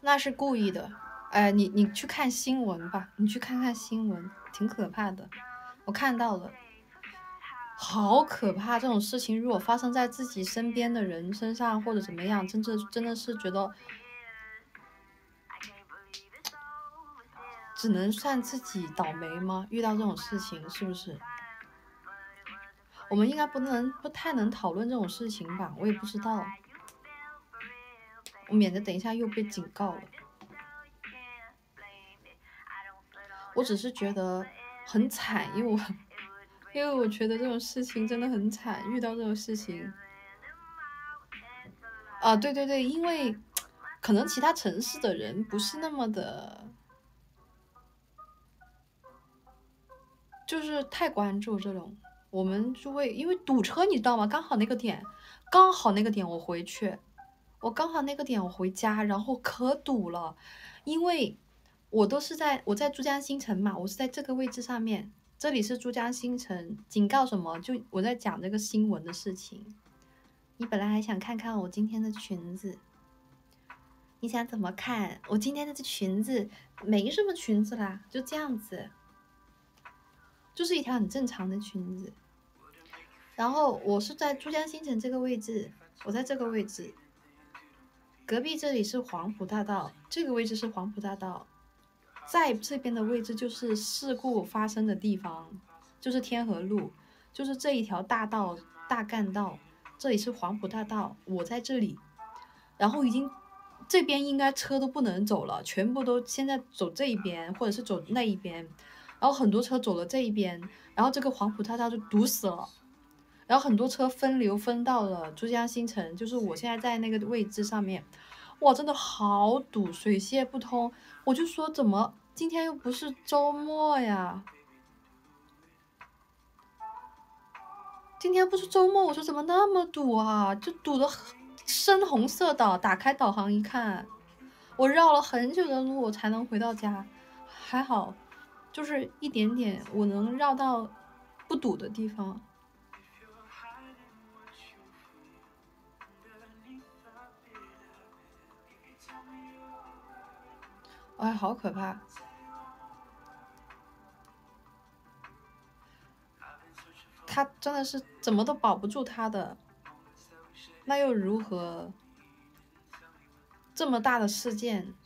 那是故意的。哎，你去看新闻吧，你去看看新闻，挺可怕的。我看到了，好可怕！这种事情如果发生在自己身边的人身上，或者怎么样，真的是觉得，只能算自己倒霉吗？遇到这种事情，是不是？我们应该不太能讨论这种事情吧？我也不知道，我免得等一下又被警告了。我只是觉得很惨，因为我觉得这种事情真的很惨，遇到这种事情。啊，对对对，因为可能其他城市的人不是那么的，就是太关注这种，我们就会因为堵车，你知道吗？刚好那个点我回去，刚好那个点我回家，然后可堵了，因为我在珠江新城嘛，我是在这个位置上面，这里是珠江新城，警告什么？就我在讲这个新闻的事情。你本来还想看看我今天的裙子，你想怎么看？我今天的这裙子没什么裙子啦，就这样子，就是一条很正常的裙子。然后我是在珠江新城这个位置，我在这个位置，隔壁这里是黄埔大道，这个位置是黄埔大道，在这边的位置就是事故发生的地方，就是天河路，就是这一条大道大干道，这里是黄埔大道，我在这里，然后已经这边应该车都不能走了，全部都现在走这一边或者是走那一边，然后很多车走了这一边，然后这个黄埔大道就堵死了。然后很多车分流分到了珠江新城，就是我现在在那个位置上面，哇，真的好堵，水泄不通。我就说怎么今天又不是周末呀？今天不是周末，我说怎么那么堵啊？就堵得深红色的，打开导航一看，我绕了很久的路才能回到家，还好，就是一点点我能绕到不堵的地方。哎，好可怕！他真的是怎么都保不住他的，那又如何？这么大的事件，